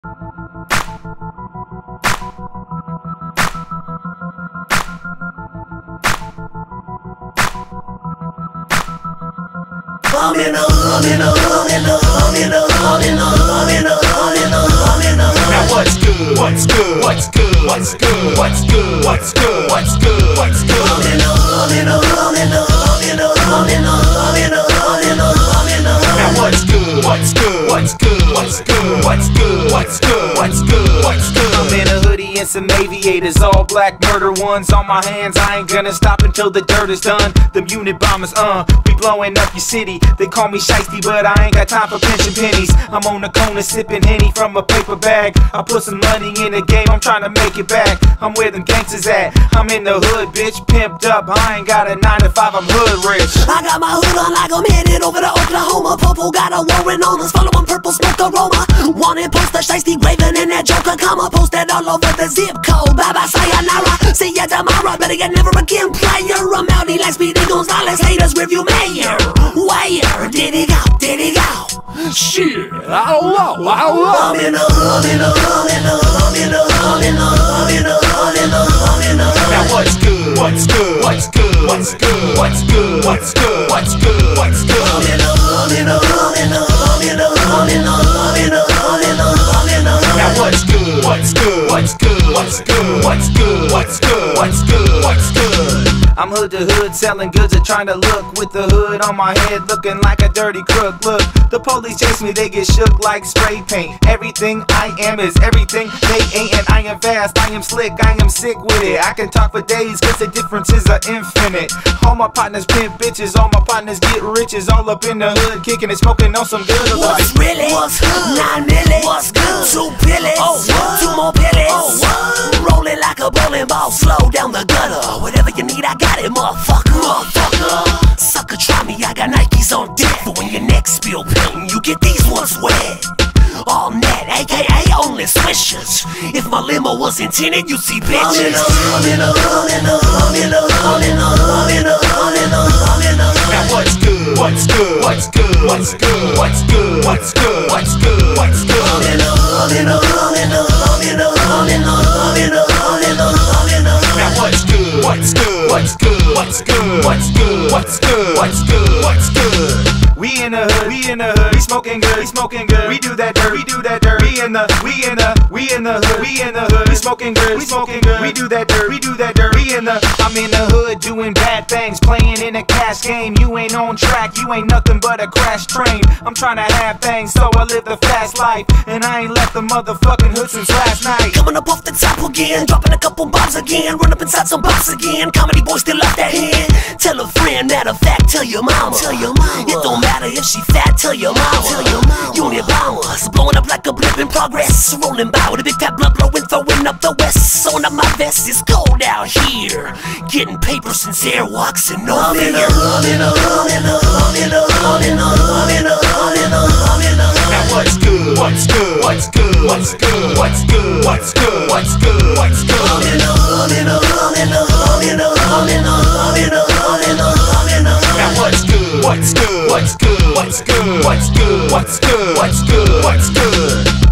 Now what's good? What's good? What's good? What's good? What's good? What's good? What's good? What's good? Now what's good? What's good? What's good? What's good? What's good? What's good? What's good? What's good? I'm in a hoodie and some aviators, all black murder ones on my hands. I ain't gonna stop until the dirt is done. Them Unitbombers, we blowing up your city. They call me Shiesty, but I ain't got time for pension pennies. I'm on the corner sipping Henny from a paper bag. I put some money in the game, I'm trying to make it back. I'm where them gangsters at. I'm in the hood, bitch, pimped up. I ain't got a 9 to 5, I'm hood rich. I got my hood on like I'm headed over to Oklahoma. Purple got a warrant on us, following purple smoke aroma. Wanted poster, Shiesty, Graven, and that Joker comma. Posted all over the zip code. Bye bye, sayonara. See ya tomorrow, better get never again player. I'm out, he like Speedy Gonzales, haters review mayor. Where did he go? Did he go? Shit, I don't know. I'm in the hood, in the hood, in the hood, in the hood, in the hood, in the hood, in the hood, in the hood. Now what's good? What's good? What's good? What's good? What's good? What's good? What's good? What's good? I'm in the hood, in the hood, in the hood, in the hood, in the hood, in the hood, in the hood, in the hood. Now what's good? What's good? What's good? What's good? What's good? What's good? What's good? What's good? I'm hood to hood, selling goods and trying to look with the hood on my head, looking like a dirty crook. Look, the police chase me, they get shook like spray paint. Everything I am is everything they ain't, and I am fast, I am slick, I am sick with it. I can talk for days, cause the differences are infinite. All my partners pimp bitches, all my partners get riches. All up in the hood, kicking and smoking on some good. What's really? What's good? 9 million. What's good? 2 pillets. Oh, what? 2 more pillets. Oh, what? Roll it like a bowling ball, slow down the gutter. Whatever you need, I got it, motherfucker. Motherfucker. Sucker, try me, I got Nikes on deck. For when your neck spill paint, you get these ones wet. All net, aka only swishers. If my limo was intended, you'd see bitches. I'm in the hood, in the hood, in the hood, in the hood, in the hood, in the hood, in the hood. Now what's good? What's good? What's good? What's good? What's good? What's good? What's good? What's good? I'm in the hood, in the hood, in the hood, in the hood, in the hood, in the hood, in the hood, in the hood. Now what's good? What's good? What's good? What's good? What's good? What's good? What's good? What's good? We in the hood, we in the hood, we smoking good, we smoking good. We do that dirt, we do that dirt. We in the hood, we in the hood, we smoking good, we smoking good. We do that dirt, we do that dirt. We in the, I'm in the hood doing bad things, playing in a cash game. You ain't on track, you ain't nothing but a crash train. I'm trying to have things, so I live the fast life, and I ain't left the motherfucking hood since last night. Coming up off the top again, dropping a couple bombs again, run up inside some box again. Comedy boy still off that hand. Tell a friend, matter of fact, tell your mama. Tell your mama. It don't matter if she fat, tell your mama. Tell your mama. Unitbombers, blowing up like a blip in progress. Rolling by with a big fat blood blowing, throwing up the west. Sewing up my vest, it's cold out here. Getting paper since airwalks and no fear. I'm in the hood, in the hood, in the hood, in the hood, in the hood, in the hood, in the hood, in the hood. Now what's good? What's good? What's good? What's good? What's good? What's good? What's good? What's good? I'm in the hood, in the hood, in the hood, in the hood, in the hood, in the hood, in the hood, in the hood. Now what's good? What's good? What's good? What's good? What's good? What's good? What's good? What's good?